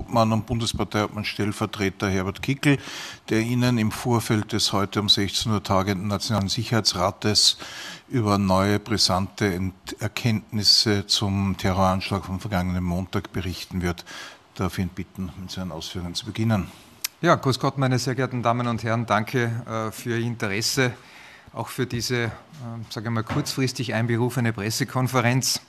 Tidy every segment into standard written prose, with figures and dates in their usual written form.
Bundesparteiobmann und Bundesparteiobmann-Stellvertreter Herbert Kickl, der Ihnen im Vorfeld des heute um 16 Uhr tagenden Nationalen Sicherheitsrates über neue brisante Erkenntnisse zum Terroranschlag vom vergangenen Montag berichten wird. Darf ich ihn bitten, mit seinen Ausführungen zu beginnen. Ja, grüß Gott, meine sehr geehrten Damen und Herren, danke für Ihr Interesse, auch für diese, sage ich mal, kurzfristig einberufene Pressekonferenz.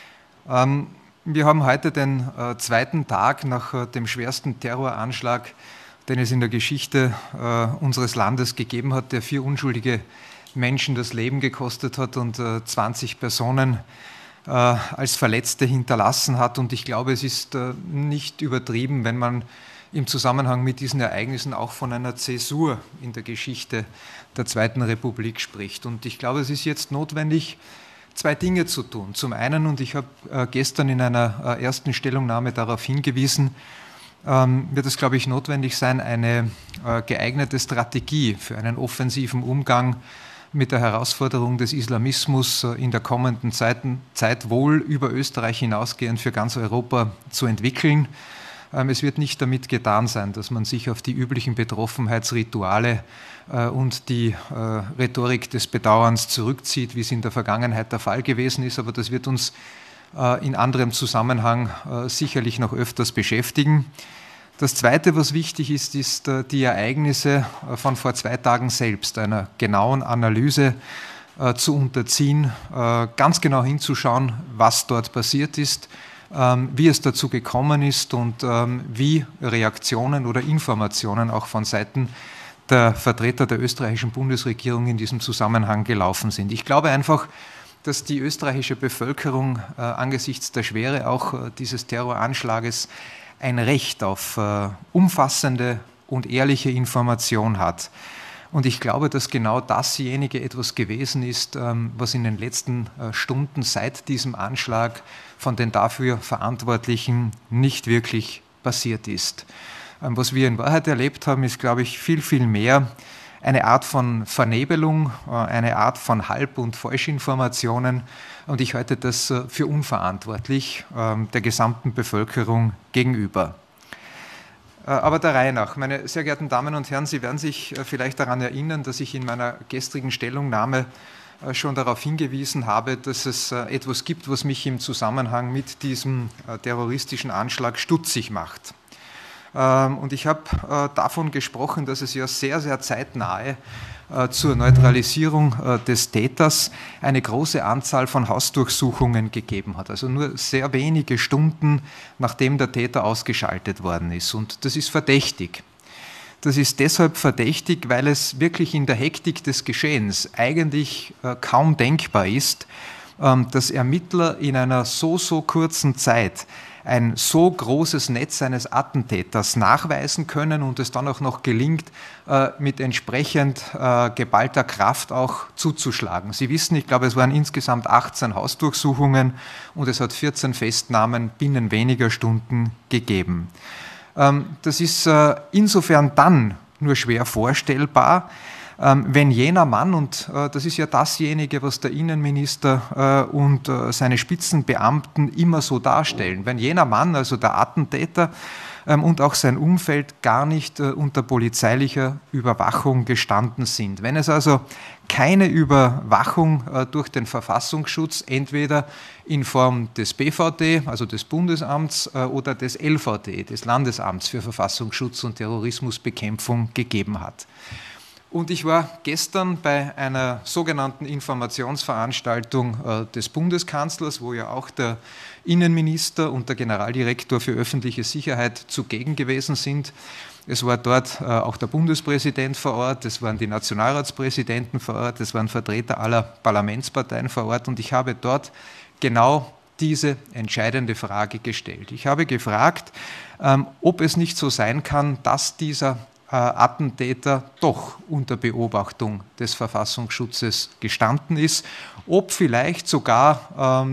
Wir haben heute den zweiten Tag nach dem schwersten Terroranschlag, den es in der Geschichte unseres Landes gegeben hat, der 4 unschuldige Menschen das Leben gekostet hat und 20 Personen als Verletzte hinterlassen hat. Und ich glaube, es ist nicht übertrieben, wenn man im Zusammenhang mit diesen Ereignissen auch von einer Zäsur in der Geschichte der Zweiten Republik spricht. Und ich glaube, es ist jetzt notwendig, 2 Dinge zu tun. Zum einen, und ich habe gestern in einer ersten Stellungnahme darauf hingewiesen, wird es, glaube ich, notwendig sein, eine geeignete Strategie für einen offensiven Umgang mit der Herausforderung des Islamismus in der kommenden Zeit wohl über Österreich hinausgehend für ganz Europa zu entwickeln. Es wird nicht damit getan sein, dass man sich auf die üblichen Betroffenheitsrituale und die Rhetorik des Bedauerns zurückzieht, wie es in der Vergangenheit der Fall gewesen ist, aber das wird uns in anderem Zusammenhang sicherlich noch öfters beschäftigen. Das Zweite, was wichtig ist, ist die Ereignisse von vor 2 Tagen selbst, einer genauen Analyse zu unterziehen, ganz genau hinzuschauen, was dort passiert ist, wie es dazu gekommen ist und wie Reaktionen oder Informationen auch von Seiten der Vertreter der österreichischen Bundesregierung in diesem Zusammenhang gelaufen sind. Ich glaube einfach, dass die österreichische Bevölkerung angesichts der Schwere auch dieses Terroranschlages ein Recht auf umfassende und ehrliche Information hat. Und ich glaube, dass genau dasjenige etwas gewesen ist, was in den letzten Stunden seit diesem Anschlag von den dafür Verantwortlichen nicht wirklich passiert ist. Was wir in Wahrheit erlebt haben, ist, glaube ich, viel, viel mehr eine Art von Vernebelung, eine Art von Halb- und Falschinformationen. Und ich halte das für unverantwortlich der gesamten Bevölkerung gegenüber. Aber der Reihe nach. Meine sehr geehrten Damen und Herren, Sie werden sich vielleicht daran erinnern, dass ich in meiner gestrigen Stellungnahme schon darauf hingewiesen habe, dass es etwas gibt, was mich im Zusammenhang mit diesem terroristischen Anschlag stutzig macht. Und ich habe davon gesprochen, dass es ja sehr, sehr zeitnahe zur Neutralisierung des Täters eine große Anzahl von Hausdurchsuchungen gegeben hat. Also nur sehr wenige Stunden, nachdem der Täter ausgeschaltet worden ist. Und das ist verdächtig. Das ist deshalb verdächtig, weil es wirklich in der Hektik des Geschehens eigentlich kaum denkbar ist, dass Ermittler in einer so kurzen Zeit ein so großes Netz eines Attentäters nachweisen können und es dann auch noch gelingt, mit entsprechend geballter Kraft auch zuzuschlagen. Sie wissen, ich glaube, es waren insgesamt 18 Hausdurchsuchungen und es hat 14 Festnahmen binnen weniger Stunden gegeben. Das ist insofern dann nur schwer vorstellbar, wenn jener Mann, und das ist ja dasjenige, was der Innenminister und seine Spitzenbeamten immer so darstellen, wenn jener Mann, also der Attentäter und auch sein Umfeld gar nicht unter polizeilicher Überwachung gestanden sind. Wenn es also keine Überwachung durch den Verfassungsschutz, entweder in Form des BVD, also des Bundesamts, oder des LVD, des Landesamts für Verfassungsschutz und Terrorismusbekämpfung, gegeben hat. Und ich war gestern bei einer sogenannten Informationsveranstaltung des Bundeskanzlers, wo ja auch der Innenminister und der Generaldirektor für öffentliche Sicherheit zugegen gewesen sind. Es war dort auch der Bundespräsident vor Ort, es waren die Nationalratspräsidenten vor Ort, es waren Vertreter aller Parlamentsparteien vor Ort und ich habe dort genau diese entscheidende Frage gestellt. Ich habe gefragt, ob es nicht so sein kann, dass dieser Attentäter doch unter Beobachtung des Verfassungsschutzes gestanden ist, ob es vielleicht sogar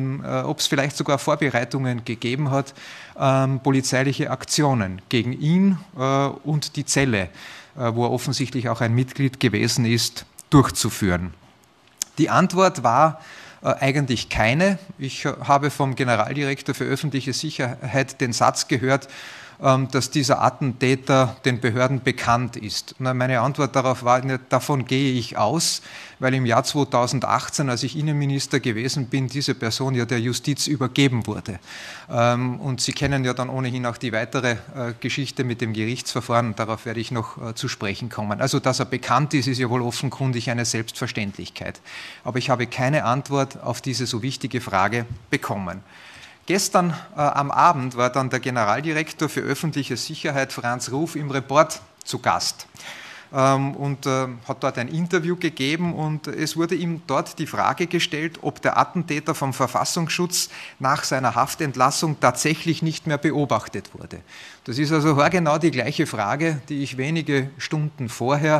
Vorbereitungen gegeben hat, polizeiliche Aktionen gegen ihn und die Zelle, wo er offensichtlich auch ein Mitglied gewesen ist, durchzuführen. Die Antwort war eigentlich keine. Ich habe vom Generaldirektor für öffentliche Sicherheit den Satz gehört, dass dieser Attentäter den Behörden bekannt ist? Na, meine Antwort darauf war, davon gehe ich aus, weil im Jahr 2018, als ich Innenminister gewesen bin, diese Person ja der Justiz übergeben wurde. Und Sie kennen ja dann ohnehin auch die weitere Geschichte mit dem Gerichtsverfahren, darauf werde ich noch zu sprechen kommen. Also, dass er bekannt ist, ist ja wohl offenkundig eine Selbstverständlichkeit. Aber ich habe keine Antwort auf diese so wichtige Frage bekommen. Gestern am Abend war dann der Generaldirektor für öffentliche Sicherheit, Franz Ruf, im Report zu Gast und hat dort ein Interview gegeben und es wurde ihm dort die Frage gestellt, ob der Attentäter vom Verfassungsschutz nach seiner Haftentlassung tatsächlich nicht mehr beobachtet wurde. Das ist also haargenau die gleiche Frage, die ich wenige Stunden vorher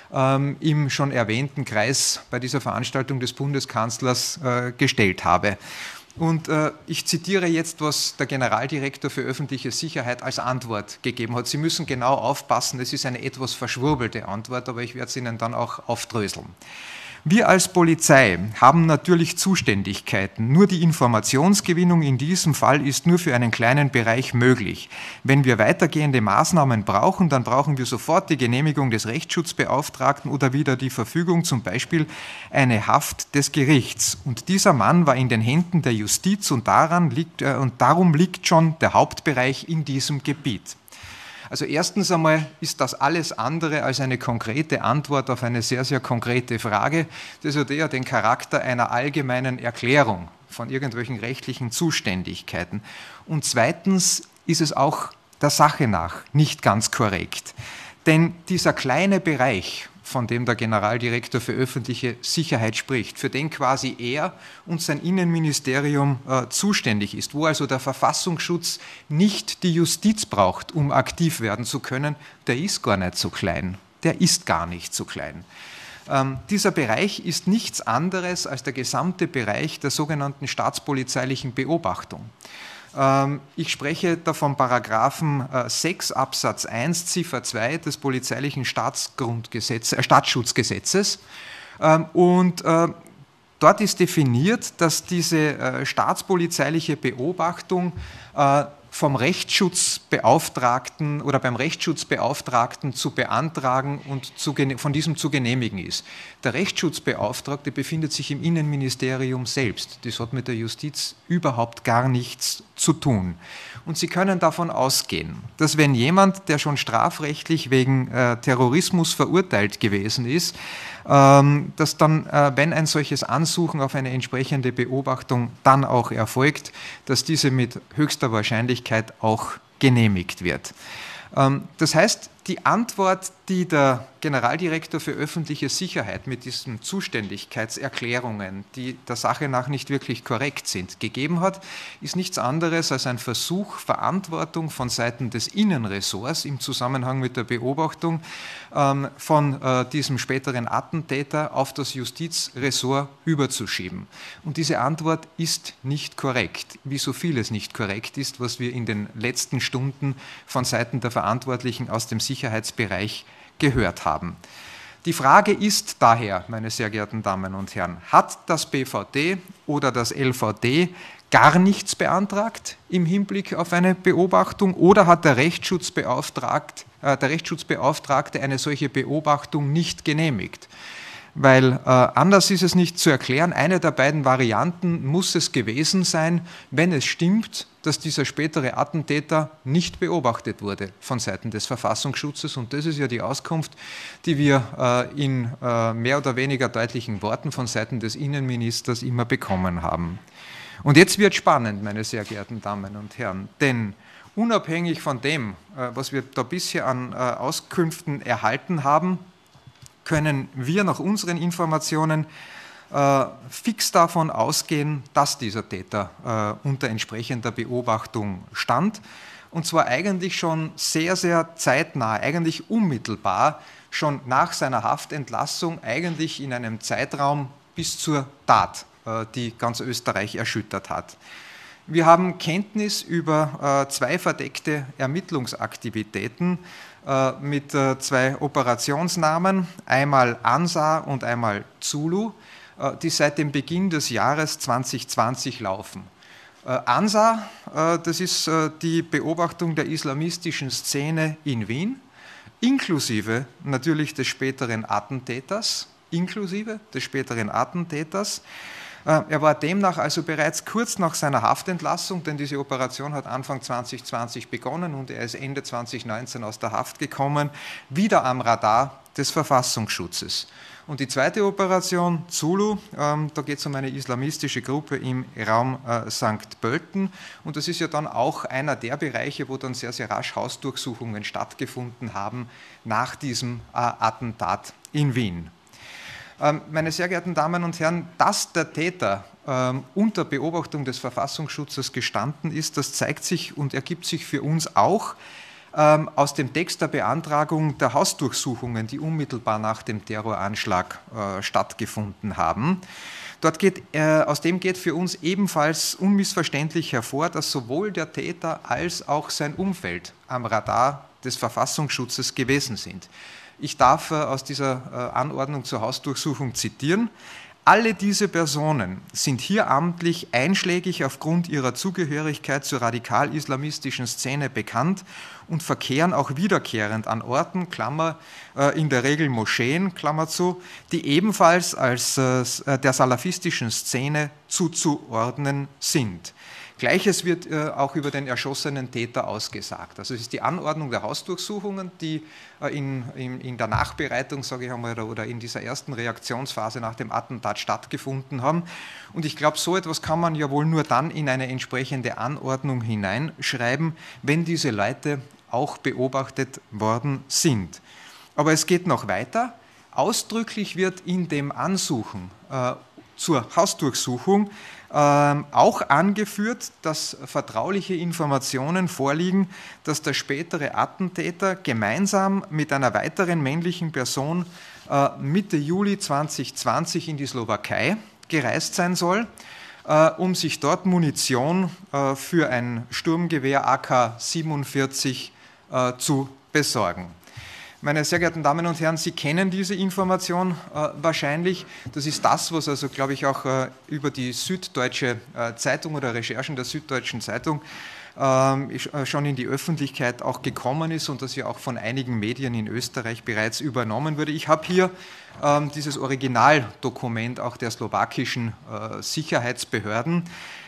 im schon erwähnten Kreis bei dieser Veranstaltung des Bundeskanzlers gestellt habe. Und ich zitiere jetzt, was der Generaldirektor für öffentliche Sicherheit als Antwort gegeben hat. Sie müssen genau aufpassen, es ist eine etwas verschwurbelte Antwort, aber ich werde es Ihnen dann auch aufdröseln. Wir als Polizei haben natürlich Zuständigkeiten. Nur die Informationsgewinnung in diesem Fall ist nur für einen kleinen Bereich möglich. Wenn wir weitergehende Maßnahmen brauchen, dann brauchen wir sofort die Genehmigung des Rechtsschutzbeauftragten oder wieder die Verfügung, zum Beispiel eine Haft des Gerichts. Und dieser Mann war in den Händen der Justiz und darum liegt schon der Hauptbereich in diesem Gebiet. Also erstens einmal ist das alles andere als eine konkrete Antwort auf eine sehr, sehr konkrete Frage. Das hat eher den Charakter einer allgemeinen Erklärung von irgendwelchen rechtlichen Zuständigkeiten. Und zweitens ist es auch der Sache nach nicht ganz korrekt. Denn dieser kleine Bereich, von dem der Generaldirektor für öffentliche Sicherheit spricht, für den quasi er und sein Innenministerium zuständig ist, wo also der Verfassungsschutz nicht die Justiz braucht, um aktiv werden zu können, der ist gar nicht so klein. Der ist gar nicht so klein. Dieser Bereich ist nichts anderes als der gesamte Bereich der sogenannten staatspolizeilichen Beobachtung. Ich spreche da vom Paragraphen 6 Absatz 1 Ziffer 2 des polizeilichen Staatsschutzgesetzes und dort ist definiert, dass diese staatspolizeiliche Beobachtung vom Rechtsschutzbeauftragten oder beim Rechtsschutzbeauftragten zu beantragen und von diesem zu genehmigen ist. Der Rechtsschutzbeauftragte befindet sich im Innenministerium selbst. Das hat mit der Justiz überhaupt gar nichts zu tun. Und Sie können davon ausgehen, dass wenn jemand, der schon strafrechtlich wegen Terrorismus verurteilt gewesen ist, dass dann, wenn ein solches Ansuchen auf eine entsprechende Beobachtung dann auch erfolgt, dass diese mit höchster Wahrscheinlichkeit auch genehmigt wird. Das heißt, die Antwort, die der Generaldirektor für öffentliche Sicherheit mit diesen Zuständigkeitserklärungen, die der Sache nach nicht wirklich korrekt sind, gegeben hat, ist nichts anderes als ein Versuch, Verantwortung von Seiten des Innenressorts im Zusammenhang mit der Beobachtung von diesem späteren Attentäter auf das Justizressort überzuschieben. Und diese Antwort ist nicht korrekt, wie so vieles nicht korrekt ist, was wir in den letzten Stunden von Seiten der Verantwortlichen aus dem Sicherheitsbereich gehört haben. Die Frage ist daher, meine sehr geehrten Damen und Herren, hat das BVD oder das LVD gar nichts beantragt im Hinblick auf eine Beobachtung oder hat der Rechtsschutzbeauftragte eine solche Beobachtung nicht genehmigt? Weil anders ist es nicht zu erklären. Eine der beiden Varianten muss es gewesen sein, wenn es stimmt, dass dieser spätere Attentäter nicht beobachtet wurde von Seiten des Verfassungsschutzes. Und das ist ja die Auskunft, die wir in mehr oder weniger deutlichen Worten von Seiten des Innenministers immer bekommen haben. Und jetzt wird spannend, meine sehr geehrten Damen und Herren, denn unabhängig von dem, was wir da bisher an Auskünften erhalten haben, können wir nach unseren Informationen fix davon ausgehen, dass dieser Täter unter entsprechender Beobachtung stand. Und zwar eigentlich schon sehr, sehr zeitnah, eigentlich unmittelbar, schon nach seiner Haftentlassung, eigentlich in einem Zeitraum bis zur Tat, die ganz Österreich erschüttert hat. Wir haben Kenntnis über zwei verdeckte Ermittlungsaktivitäten mit zwei Operationsnamen, einmal ANSA und einmal Zulu, die seit dem Beginn des Jahres 2020 laufen. ANSA, das ist die Beobachtung der islamistischen Szene in Wien, inklusive natürlich des späteren Attentäters. Er war demnach also bereits kurz nach seiner Haftentlassung, denn diese Operation hat Anfang 2020 begonnen und er ist Ende 2019 aus der Haft gekommen, wieder am Radar des Verfassungsschutzes. Und die zweite Operation, Zulu, da geht es um eine islamistische Gruppe im Raum St. Pölten. Und das ist ja dann auch einer der Bereiche, wo dann sehr, sehr rasch Hausdurchsuchungen stattgefunden haben nach diesem Attentat in Wien. Meine sehr geehrten Damen und Herren, dass der Täter unter Beobachtung des Verfassungsschutzes gestanden ist, das zeigt sich und ergibt sich für uns auch aus dem Text der Beantragung der Hausdurchsuchungen, die unmittelbar nach dem Terroranschlag stattgefunden haben. Aus dem geht für uns ebenfalls unmissverständlich hervor, dass sowohl der Täter als auch sein Umfeld am Radar des Verfassungsschutzes gewesen sind. Ich darf aus dieser Anordnung zur Hausdurchsuchung zitieren: Alle diese Personen sind hier amtlich einschlägig aufgrund ihrer Zugehörigkeit zur radikal-islamistischen Szene bekannt und verkehren auch wiederkehrend an Orten, Klammer, in der Regel Moscheen, Klammer zu, die ebenfalls als der salafistischen Szene zuzuordnen sind. Gleiches wird auch über den erschossenen Täter ausgesagt. Also es ist die Anordnung der Hausdurchsuchungen, die in der Nachbereitung, sage ich einmal, oder in dieser ersten Reaktionsphase nach dem Attentat stattgefunden haben. Und ich glaube, so etwas kann man ja wohl nur dann in eine entsprechende Anordnung hineinschreiben, wenn diese Leute auch beobachtet worden sind. Aber es geht noch weiter. Ausdrücklich wird in dem Ansuchen zur Hausdurchsuchung auch angeführt, dass vertrauliche Informationen vorliegen, dass der spätere Attentäter gemeinsam mit einer weiteren männlichen Person Mitte Juli 2020 in die Slowakei gereist sein soll, um sich dort Munition für ein Sturmgewehr AK-47 zu besorgen. Meine sehr geehrten Damen und Herren, Sie kennen diese Information wahrscheinlich. Das ist das, was also, glaube ich, auch über die Süddeutsche Zeitung oder Recherchen der Süddeutschen Zeitung schon in die Öffentlichkeit auch gekommen ist und das ja auch von einigen Medien in Österreich bereits übernommen wurde. Ich habe hier dieses Originaldokument auch der slowakischen Sicherheitsbehörden,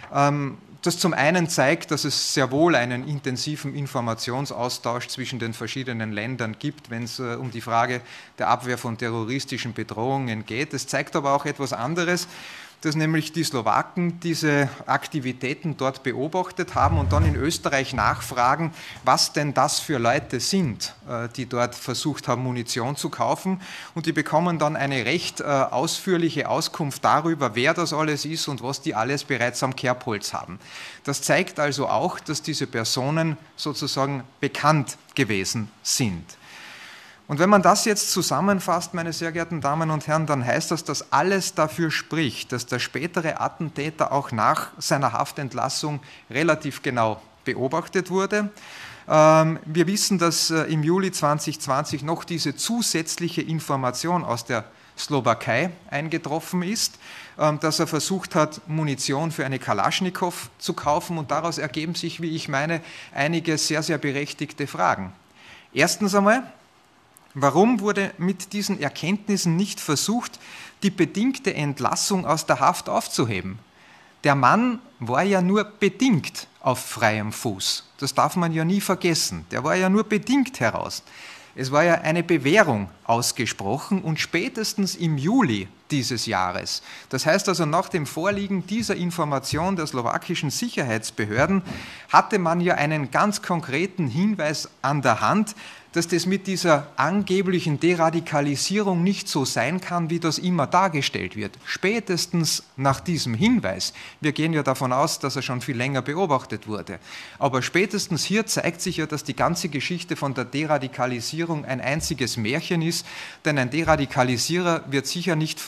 das zum einen zeigt, dass es sehr wohl einen intensiven Informationsaustausch zwischen den verschiedenen Ländern gibt, wenn es um die Frage der Abwehr von terroristischen Bedrohungen geht. Es zeigt aber auch etwas anderes, dass nämlich die Slowaken diese Aktivitäten dort beobachtet haben und dann in Österreich nachfragen, was denn das für Leute sind, die dort versucht haben, Munition zu kaufen. Und die bekommen dann eine recht ausführliche Auskunft darüber, wer das alles ist und was die alles bereits am Kerbholz haben. Das zeigt also auch, dass diese Personen sozusagen bekannt gewesen sind. Und wenn man das jetzt zusammenfasst, meine sehr geehrten Damen und Herren, dann heißt das, dass alles dafür spricht, dass der spätere Attentäter auch nach seiner Haftentlassung relativ genau beobachtet wurde. Wir wissen, dass im Juli 2020 noch diese zusätzliche Information aus der Slowakei eingetroffen ist, dass er versucht hat, Munition für eine Kalaschnikow zu kaufen, und daraus ergeben sich, wie ich meine, einige sehr, sehr berechtigte Fragen. Erstens einmal: Warum wurde mit diesen Erkenntnissen nicht versucht, die bedingte Entlassung aus der Haft aufzuheben? Der Mann war ja nur bedingt auf freiem Fuß. Das darf man ja nie vergessen. Der war ja nur bedingt heraus. Es war ja eine Bewährung ausgesprochen und spätestens im Juli dieses Jahres, das heißt also nach dem Vorliegen dieser Information der slowakischen Sicherheitsbehörden, hatte man ja einen ganz konkreten Hinweis an der Hand, dass das mit dieser angeblichen Deradikalisierung nicht so sein kann, wie das immer dargestellt wird. Spätestens nach diesem Hinweis, wir gehen ja davon aus, dass er schon viel länger beobachtet wurde, aber spätestens hier zeigt sich ja, dass die ganze Geschichte von der Deradikalisierung ein einziges Märchen ist, denn ein Deradikalisierter wird sicher nicht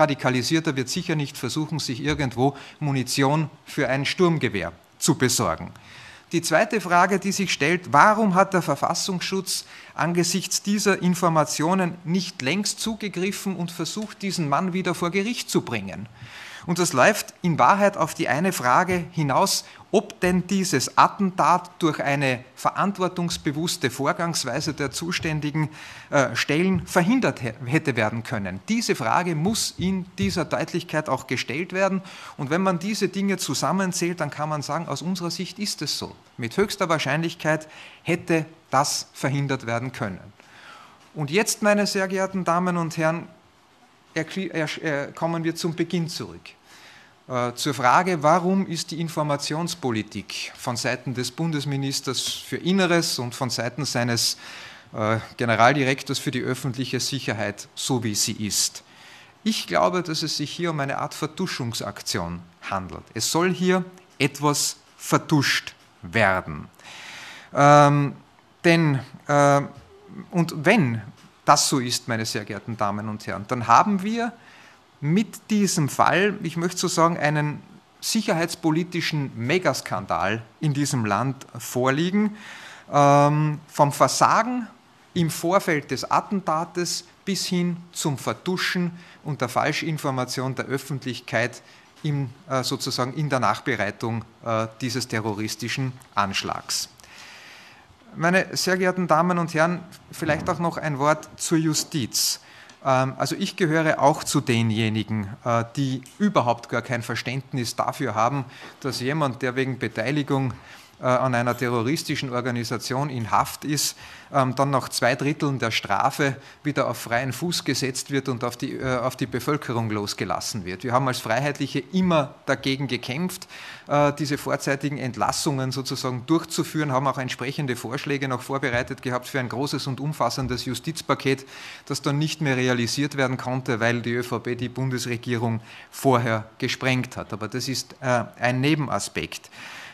versuchen, sich irgendwo Munition für ein Sturmgewehr zu besorgen. Die zweite Frage, die sich stellt: Warum hat der Verfassungsschutz angesichts dieser Informationen nicht längst zugegriffen und versucht, diesen Mann wieder vor Gericht zu bringen? Und das läuft in Wahrheit auf die eine Frage hinaus, ob denn dieses Attentat durch eine verantwortungsbewusste Vorgangsweise der zuständigen Stellen verhindert hätte werden können. Diese Frage muss in dieser Deutlichkeit auch gestellt werden. Und wenn man diese Dinge zusammenzählt, dann kann man sagen, aus unserer Sicht ist es so. Mit höchster Wahrscheinlichkeit hätte das verhindert werden können. Und jetzt, meine sehr geehrten Damen und Herren, kommen wir zum Beginn zurück. Zur Frage, warum ist die Informationspolitik von Seiten des Bundesministers für Inneres und von Seiten seines Generaldirektors für die öffentliche Sicherheit so, wie sie ist? Ich glaube, dass es sich hier um eine Art Vertuschungsaktion handelt. Es soll hier etwas vertuscht werden. Und wenn das so ist, meine sehr geehrten Damen und Herren, dann haben wir mit diesem Fall, ich möchte so sagen, einen sicherheitspolitischen Megaskandal in diesem Land vorliegen, vom Versagen im Vorfeld des Attentates bis hin zum Vertuschen und der Falschinformation der Öffentlichkeit sozusagen in der Nachbereitung dieses terroristischen Anschlags. Meine sehr geehrten Damen und Herren, vielleicht auch noch ein Wort zur Justiz. Also ich gehöre auch zu denjenigen, die überhaupt gar kein Verständnis dafür haben, dass jemand, der wegen Beteiligung an einer terroristischen Organisation in Haft ist, dann nach 2/3 der Strafe wieder auf freien Fuß gesetzt wird und auf die Bevölkerung losgelassen wird. Wir haben als Freiheitliche immer dagegen gekämpft, diese vorzeitigen Entlassungen sozusagen durchzuführen, haben auch entsprechende Vorschläge noch vorbereitet gehabt für ein großes und umfassendes Justizpaket, das dann nicht mehr realisiert werden konnte, weil die ÖVP die Bundesregierung vorher gesprengt hat. Aber das ist ein Nebenaspekt.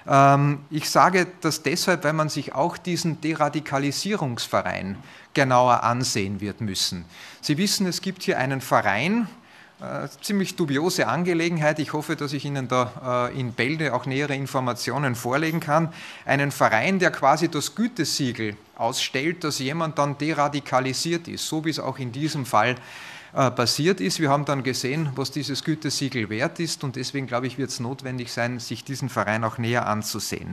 Ich sage das deshalb, weil man sich auch diesen Deradikalisierungsverein genauer ansehen wird müssen. Sie wissen, es gibt hier einen Verein, ziemlich dubiose Angelegenheit. Ich hoffe, dass ich Ihnen da in Bälde auch nähere Informationen vorlegen kann. Einen Verein, der quasi das Gütesiegel ausstellt, dass jemand dann deradikalisiert ist, so wie es auch in diesem Fall passiert ist. Wir haben dann gesehen, was dieses Gütesiegel wert ist und deswegen, glaube ich, wird es notwendig sein, sich diesen Verein auch näher anzusehen.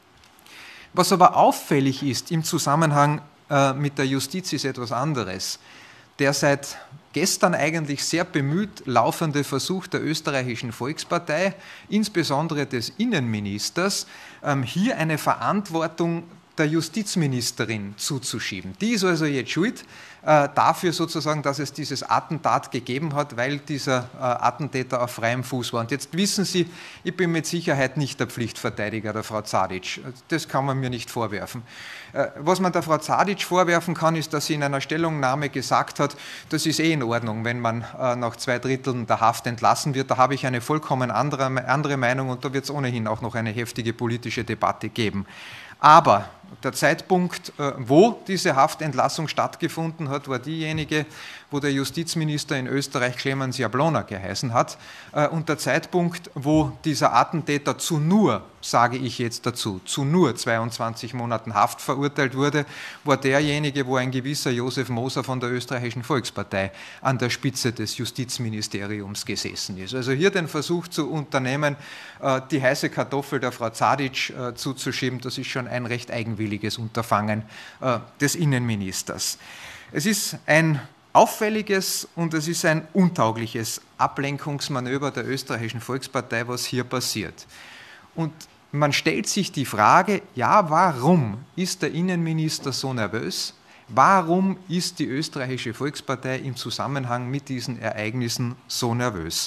Was aber auffällig ist im Zusammenhang mit der Justiz, ist etwas anderes. Der seit gestern eigentlich sehr bemüht laufende Versuch der österreichischen Volkspartei, insbesondere des Innenministers, hier eine Verantwortung der Justizministerin zuzuschieben. Die ist also jetzt schuld dafür sozusagen, dass es dieses Attentat gegeben hat, weil dieser Attentäter auf freiem Fuß war. Und jetzt wissen Sie, ich bin mit Sicherheit nicht der Pflichtverteidiger der Frau Zadic. Das kann man mir nicht vorwerfen. Was man der Frau Zadic vorwerfen kann, ist, dass sie in einer Stellungnahme gesagt hat, das ist in Ordnung, wenn man nach 2/3 der Haft entlassen wird. Da habe ich eine vollkommen andere Meinung und da wird es ohnehin auch noch eine heftige politische Debatte geben. Aber der Zeitpunkt, wo diese Haftentlassung stattgefunden hat, war diejenige, wo der Justizminister in Österreich Clemens Jablona geheißen hat. Und der Zeitpunkt, wo dieser Attentäter zu nur, sage ich jetzt dazu, zu nur 22 Monaten Haft verurteilt wurde, war derjenige, wo ein gewisser Josef Moser von der österreichischen Volkspartei an der Spitze des Justizministeriums gesessen ist. Also hier den Versuch zu unternehmen, die heiße Kartoffel der Frau Zadic zuzuschieben, das ist schon ein recht eigenwilliges Unterfangen des Innenministers. Es ist ein auffälliges und es ist ein untaugliches Ablenkungsmanöver der österreichischen Volkspartei, was hier passiert. Und man stellt sich die Frage, ja, warum ist der Innenminister so nervös? Warum ist die österreichische Volkspartei im Zusammenhang mit diesen Ereignissen so nervös?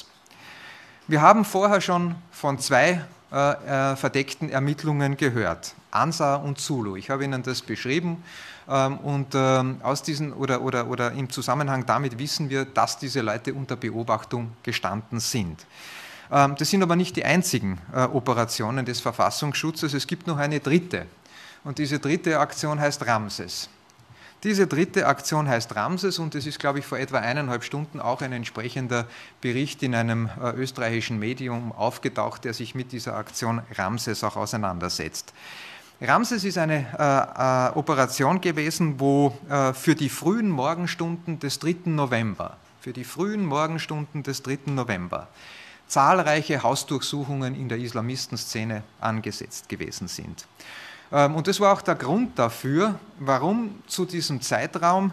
Wir haben vorher schon von zwei verdeckten Ermittlungen gehört, ANSA und Zulu. Ich habe Ihnen das beschrieben und aus diesen oder im Zusammenhang damit wissen wir, dass diese Leute unter Beobachtung gestanden sind. Das sind aber nicht die einzigen Operationen des Verfassungsschutzes, es gibt noch eine dritte und diese dritte Aktion heißt Ramses. Diese dritte Aktion heißt Ramses und es ist, glaube ich, vor etwa 1,5 Stunden auch ein entsprechender Bericht in einem österreichischen Medium aufgetaucht, der sich mit dieser Aktion Ramses auch auseinandersetzt. Ramses ist eine Operation gewesen, wo für die frühen Morgenstunden des 3. November, zahlreiche Hausdurchsuchungen in der Islamistenszene angesetzt gewesen sind. Und das war auch der Grund dafür, warum in diesem Zeitraum,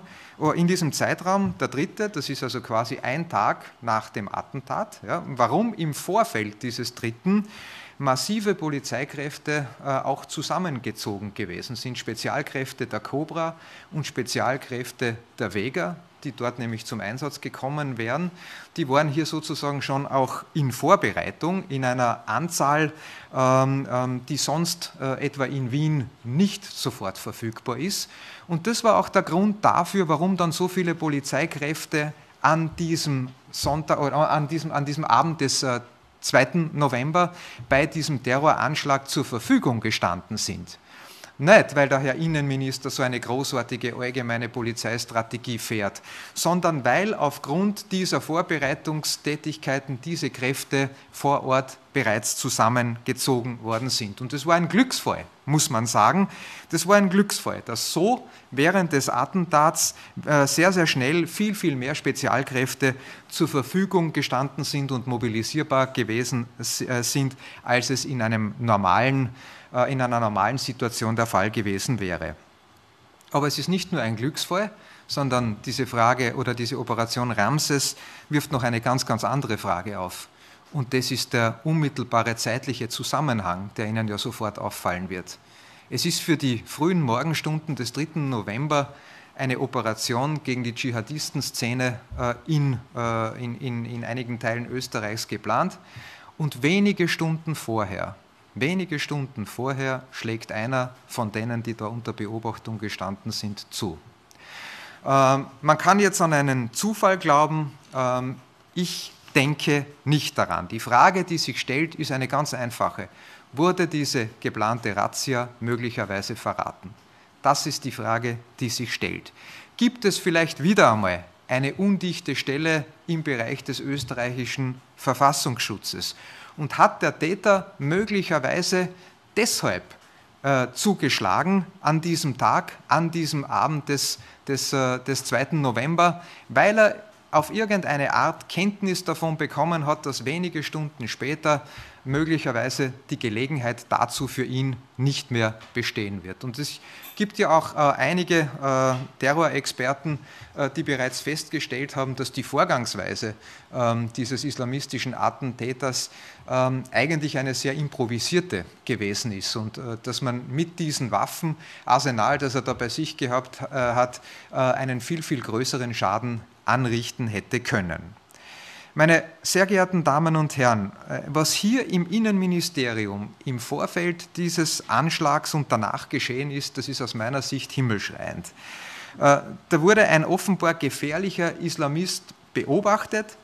der 3., das ist also quasi ein Tag nach dem Attentat, ja, warum im Vorfeld dieses 3. massive Polizeikräfte auch zusammengezogen gewesen sind, Spezialkräfte der Cobra und Spezialkräfte der Vega, die dort nämlich zum Einsatz gekommen wären. Die waren hier sozusagen schon auch in Vorbereitung in einer Anzahl, die sonst etwa in Wien nicht sofort verfügbar ist. Und das war auch der Grund dafür, warum dann so viele Polizeikräfte an diesem Sonntag oder an diesem Abend des 2. November bei diesem Terroranschlag zur Verfügung gestanden sind. Nicht, weil der Herr Innenminister so eine großartige allgemeine Polizeistrategie fährt, sondern weil aufgrund dieser Vorbereitungstätigkeiten diese Kräfte vor Ort bereits zusammengezogen worden sind. Und das war ein Glücksfall, muss man sagen. Das war ein Glücksfall, dass so während des Attentats sehr, sehr schnell viel mehr Spezialkräfte zur Verfügung gestanden sind und mobilisierbar gewesen sind, als es in einer normalen Situation der Fall gewesen wäre. Aber es ist nicht nur ein Glücksfall, sondern diese Frage oder diese Operation Ramses wirft noch eine ganz andere Frage auf. Und das ist der unmittelbare zeitliche Zusammenhang, der Ihnen ja sofort auffallen wird. Es ist für die frühen Morgenstunden des 3. November eine Operation gegen die Dschihadistenszene in einigen Teilen Österreichs geplant und wenige Stunden vorher schlägt einer von denen, die da unter Beobachtung gestanden sind, zu. Man kann jetzt an einen Zufall glauben, ich denke nicht daran. Die Frage, die sich stellt, ist eine ganz einfache. Wurde diese geplante Razzia möglicherweise verraten? Das ist die Frage, die sich stellt. Gibt es vielleicht wieder einmal eine undichte Stelle im Bereich des österreichischen Verfassungsschutzes? Und hat der Täter möglicherweise deshalb zugeschlagen an diesem Tag, an diesem Abend des 2. November, weil er auf irgendeine Art Kenntnis davon bekommen hat, dass wenige Stunden später möglicherweise die Gelegenheit dazu für ihn nicht mehr bestehen wird. Und es gibt ja auch einige Terrorexperten, die bereits festgestellt haben, dass die Vorgangsweise dieses islamistischen Attentäters eigentlich eine sehr improvisierte gewesen ist und dass man mit diesem Waffenarsenal, das er da bei sich gehabt hat, einen viel größeren Schaden anrichten hätte können. Meine sehr geehrten Damen und Herren, was hier im Innenministerium im Vorfeld dieses Anschlags und danach geschehen ist, das ist aus meiner Sicht himmelschreiend. Da wurde ein offenbar gefährlicher Islamist beobachtet,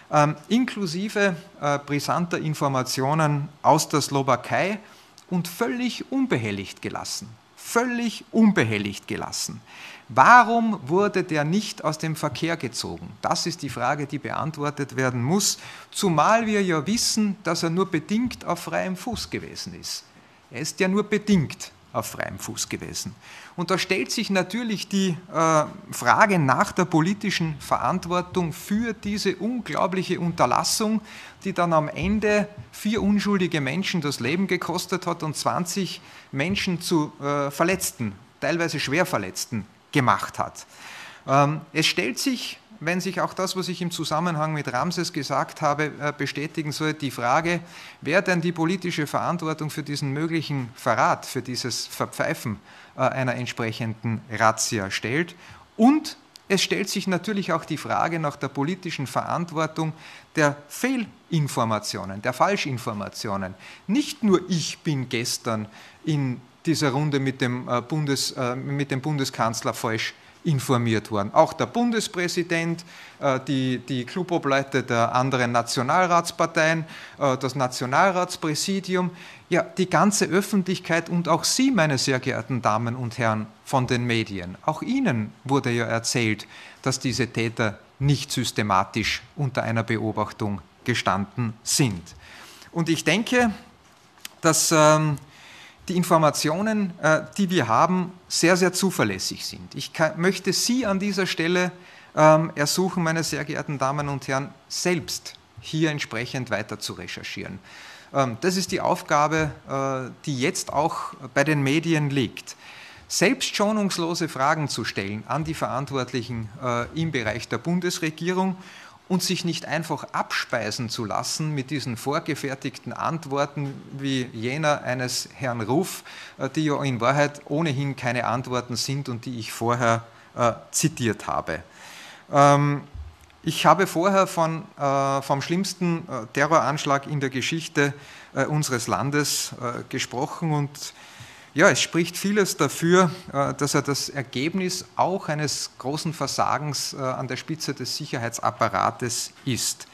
inklusive brisanter Informationen aus der Slowakei und völlig unbehelligt gelassen. Völlig unbehelligt gelassen. Warum wurde der nicht aus dem Verkehr gezogen? Das ist die Frage, die beantwortet werden muss, zumal wir ja wissen, dass er nur bedingt auf freiem Fuß gewesen ist. Er ist ja nur bedingt auf freiem Fuß gewesen. Und da stellt sich natürlich die Frage nach der politischen Verantwortung für diese unglaubliche Unterlassung, die dann am Ende 4 unschuldige Menschen das Leben gekostet hat und 20 Menschen zu Verletzten, teilweise Schwerverletzten gemacht hat. Es stellt sich, wenn sich auch das, was ich im Zusammenhang mit Ramses gesagt habe, bestätigen soll, die Frage, wer denn die politische Verantwortung für diesen möglichen Verrat, für dieses Verpfeifen einer entsprechenden Razzia stellt. Und es stellt sich natürlich auch die Frage nach der politischen Verantwortung der Fehlinformationen, der Falschinformationen. Nicht nur ich bin gestern in dieser Runde mit dem Bundeskanzler falsch informiert worden. Auch der Bundespräsident, die Clubobleute der anderen Nationalratsparteien, das Nationalratspräsidium, ja, die ganze Öffentlichkeit und auch Sie, meine sehr geehrten Damen und Herren von den Medien. Auch Ihnen wurde ja erzählt, dass diese Täter nicht systematisch unter einer Beobachtung gestanden sind. Und ich denke, dass die Informationen, die wir haben, sehr zuverlässig sind. Ich möchte Sie an dieser Stelle ersuchen, meine sehr geehrten Damen und Herren, selbst hier entsprechend weiter zu recherchieren. Das ist die Aufgabe, die jetzt auch bei den Medien liegt. Selbst schonungslose Fragen zu stellen an die Verantwortlichen im Bereich der Bundesregierung und sich nicht einfach abspeisen zu lassen mit diesen vorgefertigten Antworten wie jener eines Herrn Ruf, die ja in Wahrheit ohnehin keine Antworten sind und die ich vorher zitiert habe. Ich habe vorher vom schlimmsten Terroranschlag in der Geschichte unseres Landes gesprochen und ja, es spricht vieles dafür, dass er das Ergebnis auch eines großen Versagens an der Spitze des Sicherheitsapparates ist.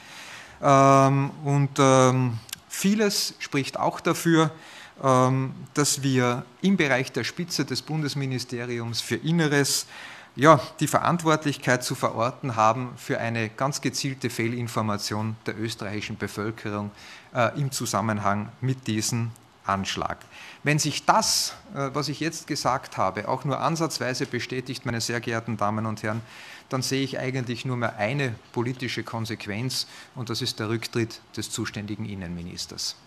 Vieles spricht auch dafür, dass wir im Bereich der Spitze des Bundesministeriums für Inneres die Verantwortlichkeit zu verorten haben für eine ganz gezielte Fehlinformation der österreichischen Bevölkerung im Zusammenhang mit diesem Anschlag. Wenn sich das, was ich jetzt gesagt habe, auch nur ansatzweise bestätigt, meine sehr geehrten Damen und Herren, dann sehe ich eigentlich nur mehr eine politische Konsequenz und das ist der Rücktritt des zuständigen Innenministers.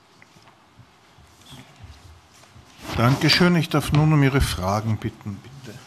Dankeschön. Ich darf nun um Ihre Fragen bitten, bitte.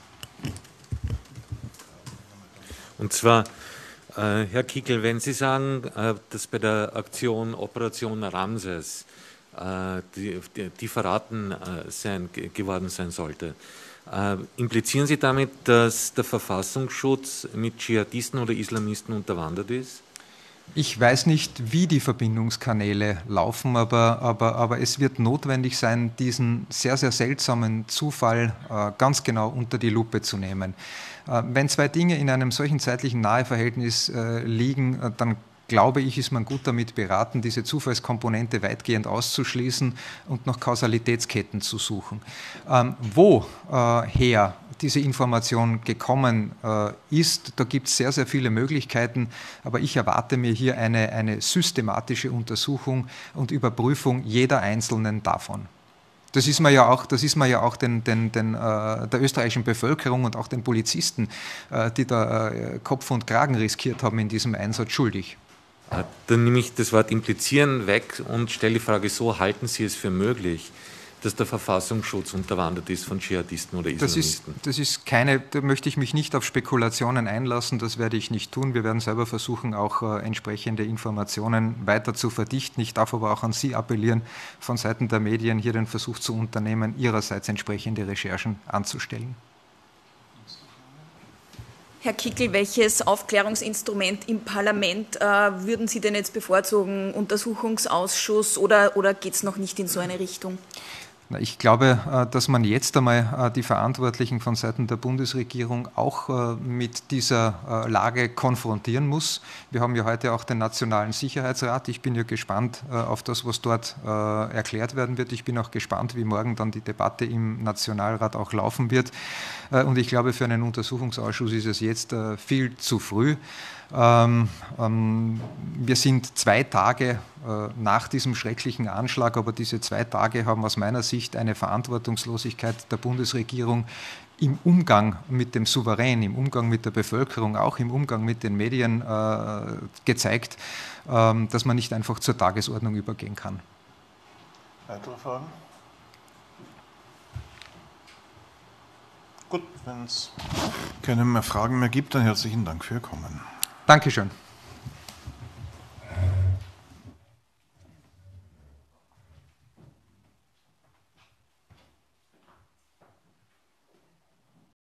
Und zwar, Herr Kickl, wenn Sie sagen, dass bei der Aktion Operation Ramses die verraten geworden sein sollte, implizieren Sie damit, dass der Verfassungsschutz mit Dschihadisten oder Islamisten unterwandert ist? Ich weiß nicht, wie die Verbindungskanäle laufen, aber es wird notwendig sein, diesen sehr, sehr seltsamen Zufall ganz genau unter die Lupe zu nehmen. Wenn zwei Dinge in einem solchen zeitlichen Naheverhältnis liegen, dann glaube ich, ist man gut damit beraten, diese Zufallskomponente weitgehend auszuschließen und nach Kausalitätsketten zu suchen. Woher diese Information gekommen ist, da gibt es sehr, sehr viele Möglichkeiten, aber ich erwarte mir hier eine systematische Untersuchung und Überprüfung jeder einzelnen davon. Das ist man ja auch der österreichischen Bevölkerung und auch den Polizisten, die da Kopf und Kragen riskiert haben in diesem Einsatz, schuldig. Dann nehme ich das Wort implizieren weg und stelle die Frage so, halten Sie es für möglich, dass der Verfassungsschutz unterwandert ist von Dschihadisten oder Islamisten? Da möchte ich mich nicht auf Spekulationen einlassen, das werde ich nicht tun. Wir werden selber versuchen, auch entsprechende Informationen weiter zu verdichten. Ich darf aber auch an Sie appellieren, von Seiten der Medien hier den Versuch zu unternehmen, ihrerseits entsprechende Recherchen anzustellen. Herr Kickl, welches Aufklärungsinstrument im Parlament würden Sie denn jetzt bevorzugen? Untersuchungsausschuss oder geht es noch nicht in so eine Richtung? Ich glaube, dass man jetzt einmal die Verantwortlichen von Seiten der Bundesregierung auch mit dieser Lage konfrontieren muss. Wir haben ja heute auch den Nationalen Sicherheitsrat. Ich bin ja gespannt auf das, was dort erklärt werden wird. Ich bin auch gespannt, wie morgen dann die Debatte im Nationalrat auch laufen wird. Und ich glaube, für einen Untersuchungsausschuss ist es jetzt viel zu früh. Wir sind 2 Tage nach diesem schrecklichen Anschlag, aber diese 2 Tage haben aus meiner Sicht eine Verantwortungslosigkeit der Bundesregierung im Umgang mit dem Souverän, im Umgang mit der Bevölkerung, auch im Umgang mit den Medien gezeigt, dass man nicht einfach zur Tagesordnung übergehen kann. Weitere Fragen? Gut, wenn es keine mehr Fragen mehr gibt, dann herzlichen Dank für Ihr Kommen. Dankeschön.